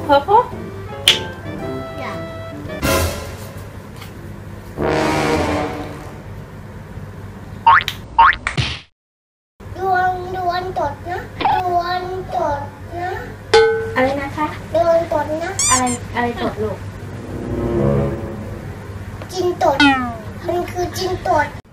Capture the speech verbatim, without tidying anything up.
purple? Yeah. ดวงดวงตดนะดวงตดนะอะไรนะคะดวงตดนะอะไรอะไรตดลูกจินตดมันคือจินตด